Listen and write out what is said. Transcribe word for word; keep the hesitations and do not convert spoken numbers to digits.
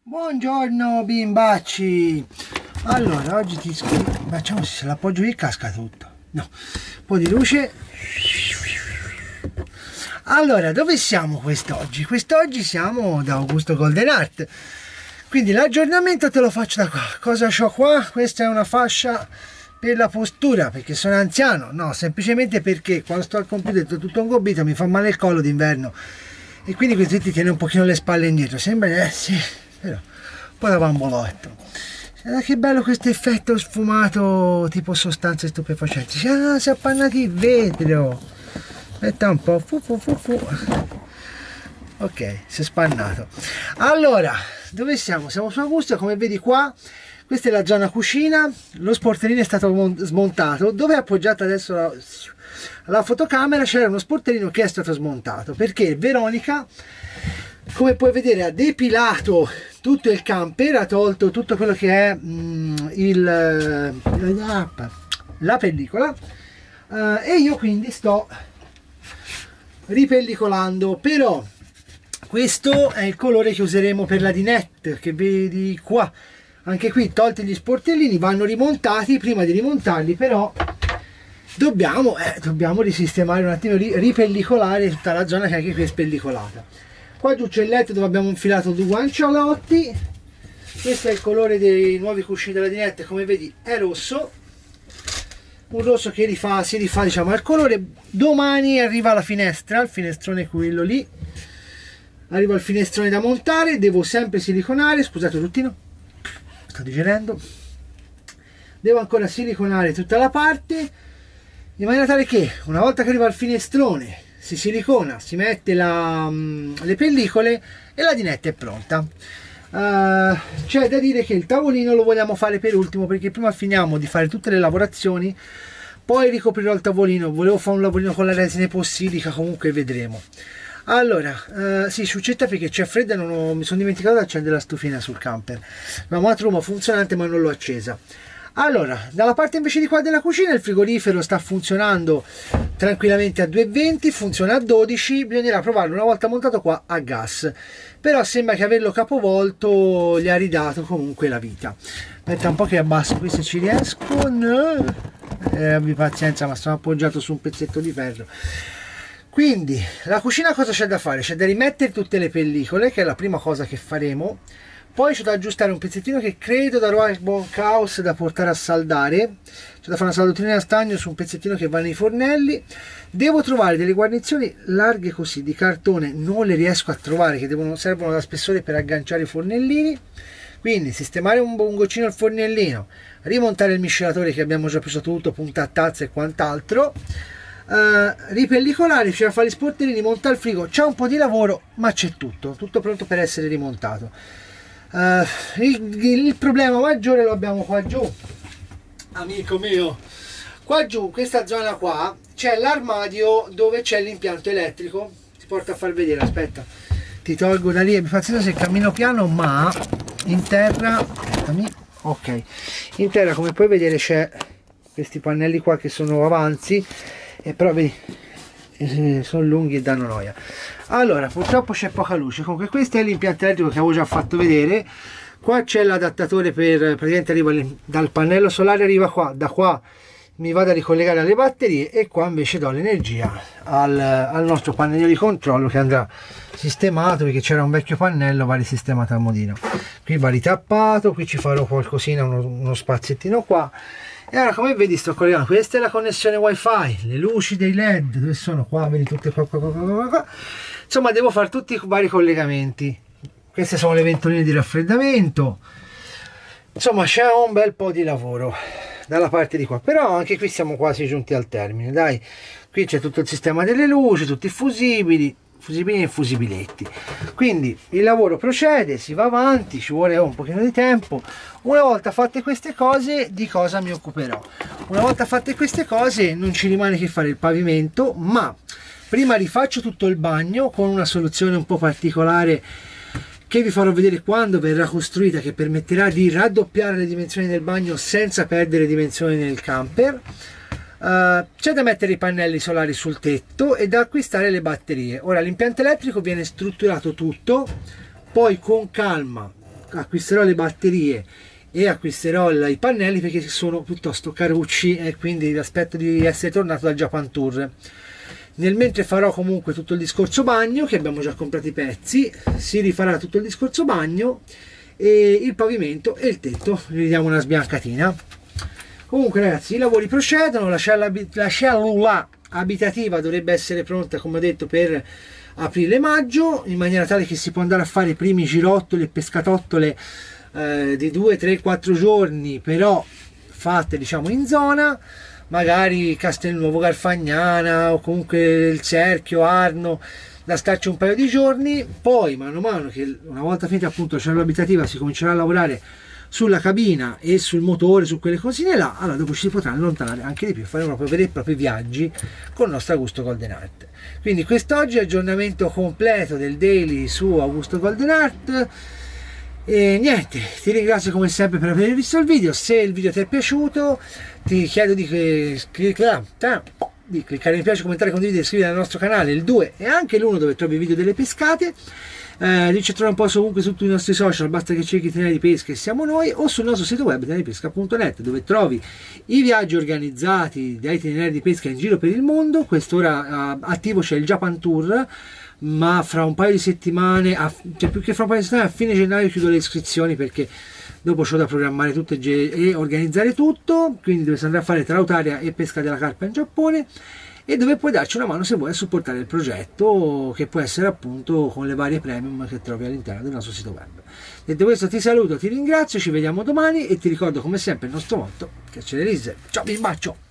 Buongiorno bimbacci. Allora oggi ti scrivo, facciamo se l'appoggio qui casca tutto, no, un po' di luce. Allora, dove siamo quest'oggi? Quest'oggi siamo da Augusto Golden Art, quindi l'aggiornamento te lo faccio da qua. Cosa ho qua? Questa è una fascia per la postura, perché sono anziano? No, semplicemente perché quando sto al computer tutto ingobbito mi fa male il collo d'inverno e quindi così ti tiene un pochino le spalle indietro, sembra eh sì, però un po' da bambolotto. Guarda che bello questo effetto sfumato tipo sostanze stupefacenti. Ah, si è appannati il vetro. Aspetta un po'. Fu, fu, fu, fu. Ok, si è spannato. Allora, dove siamo? Siamo su Augusto, come vedi qua. Questa è la zona cucina. Lo sportellino è stato smontato. Dove è appoggiata adesso la, la fotocamera c'era uno sportellino che è stato smontato perché Veronica, come puoi vedere, ha depilato tutto il camper, ha tolto tutto quello che è mm, il, la pellicola uh, e io quindi sto ripellicolando. Però questo è il colore che useremo per la dinette, che vedi qua. Anche qui tolti gli sportellini, vanno rimontati. Prima di rimontarli però dobbiamo, eh, dobbiamo risistemare un attimo, ripellicolare tutta la zona che anche qui è spellicolata. Qua giù c'è il letto dove abbiamo infilato due guancialotti. Questo è il colore dei nuovi cuscini della dinette, come vedi è rosso, un rosso che rifà, si rifà diciamo al colore. Domani arriva la finestra, il finestrone quello lì, arriva il finestrone da montare, devo sempre siliconare, scusate Ruttino, sto digerendo, devo ancora siliconare tutta la parte in maniera tale che una volta che arriva il finestrone si silicona, si mette la, le pellicole e la dinette è pronta. Uh, c'è da dire che il tavolino lo vogliamo fare per ultimo, perché prima finiamo di fare tutte le lavorazioni, poi ricoprirò il tavolino. Volevo fare un lavorino con la resina epossidica, comunque vedremo. Allora, uh, sì, sciuccetta perché c'è fredda, non ho, mi sono dimenticato di accendere la stufina sul camper. La matruma funzionante ma non l'ho accesa. Allora, dalla parte invece di qua della cucina il frigorifero sta funzionando tranquillamente a duecentoventi, funziona a dodici, bisognerà provarlo una volta montato qua a gas, però sembra che averlo capovolto gli ha ridato comunque la vita. Aspetta un po' che abbasso qui se ci riesco, no. eh, abbi pazienza, ma sono appoggiato su un pezzetto di ferro. Quindi la cucina cosa c'è da fare? C'è da rimettere tutte le pellicole, che è la prima cosa che faremo. Poi c'è da aggiustare un pezzettino che credo darò al bunkhouse da portare a saldare. C'è da fare una saldottina a stagno su un pezzettino che va nei fornelli. Devo trovare delle guarnizioni larghe così di cartone, non le riesco a trovare, che devono, servono da spessore per agganciare i fornellini. Quindi sistemare un, un goccino il fornellino, rimontare il miscelatore che abbiamo già preso tutto, punta a tazza e quant'altro. Uh, ripellicolare, c'è da fare gli sportellini, montare il frigo. C'è un po' di lavoro ma c'è tutto, tutto pronto per essere rimontato. Uh, il, il problema maggiore lo abbiamo qua giù, amico mio. Qua giù, questa zona qua, c'è l'armadio dove c'è l'impianto elettrico. Ti porto a far vedere, aspetta, ti tolgo da lì, mi fa se cammino piano, ma in terra, aspettami, ok, in terra come puoi vedere c'è questi pannelli qua che sono avanzi, e però vedi eh, sono lunghi e danno noia. Allora, purtroppo c'è poca luce. Comunque questo è l'impianto elettrico che avevo già fatto vedere. Qua c'è l'adattatore per, praticamente arriva dal pannello solare, arriva qua, da qua mi vado a ricollegare alle batterie e qua invece do l'energia al, al nostro pannello di controllo che andrà sistemato, perché c'era un vecchio pannello, va risistemato a modino. Qui va ritappato, qui ci farò qualcosina, uno, uno spaziettino qua. E ora come vedi sto collegando, questa è la connessione wifi, le luci dei led dove sono qua, vedi tutte qua, qua, qua, qua, qua. Insomma devo fare tutti i vari collegamenti. Queste sono le ventoline di raffreddamento, insomma c'è un bel po' di lavoro dalla parte di qua, però anche qui siamo quasi giunti al termine, dai. Qui c'è tutto il sistema delle luci, tutti i fusibili, fusibili e fusibiletti, quindi il lavoro procede, si va avanti, ci vuole un pochino di tempo. Una volta fatte queste cose, di cosa mi occuperò? Una volta fatte queste cose non ci rimane che fare il pavimento, ma prima rifaccio tutto il bagno con una soluzione un po' particolare che vi farò vedere quando verrà costruita, che permetterà di raddoppiare le dimensioni del bagno senza perdere dimensioni nel camper. Uh, c'è da mettere i pannelli solari sul tetto e da acquistare le batterie. Ora l'impianto elettrico viene strutturato tutto, poi con calma acquisterò le batterie e acquisterò i pannelli perché sono piuttosto carucci e quindi vi aspetto di essere tornato dal Japan Tour. Nel mentre farò comunque tutto il discorso bagno, che abbiamo già comprato i pezzi, si rifarà tutto il discorso bagno e il pavimento e il tetto, gli diamo una sbiancatina. Comunque ragazzi, i lavori procedono, la cella, la cellula abitativa dovrebbe essere pronta, come ho detto, per aprile-maggio, in maniera tale che si può andare a fare i primi girottoli e pescatottole eh, di due, tre, quattro giorni, però fatte diciamo in zona, magari Castelnuovo Garfagnana o comunque il Cerchio, Arno, da starci un paio di giorni. Poi mano a mano che una volta finita appunto la cellula abitativa si comincerà a lavorare sulla cabina e sul motore, su quelle cosine là, allora dopo ci si potrà allontanare anche di più, faremo proprio veri e propri viaggi con il nostro Augusto Golden Art. Quindi quest'oggi è aggiornamento completo del daily su Augusto Golden Art e niente, ti ringrazio come sempre per aver visto il video. Se il video ti è piaciuto ti chiedo di, di cliccare mi piace, commentare, condividere, iscriverti al nostro canale, il due e anche l'uno dove trovi i video delle pescate. Eh, lì ci trovi un po' ovunque su tutti i nostri social, basta che cerchi Itinerari di Pesca e siamo noi, o sul nostro sito web itinerari di pesca punto net, dove trovi i viaggi organizzati da Itinerari di Pesca in giro per il mondo. Quest'ora eh, attivo c'è il Japan Tour, ma fra un paio di settimane, a, cioè più che fra un paio di settimane, a fine gennaio chiudo le iscrizioni perché dopo c'ho da programmare tutto e, e organizzare tutto, quindi dove si andrà a fare trautaria e pesca della carpa in Giappone, e dove puoi darci una mano se vuoi a supportare il progetto, che può essere appunto con le varie premium che trovi all'interno del nostro sito web. Detto questo ti saluto, ti ringrazio, ci vediamo domani e ti ricordo come sempre il nostro motto, che ce le risse. Ciao, vi bacio!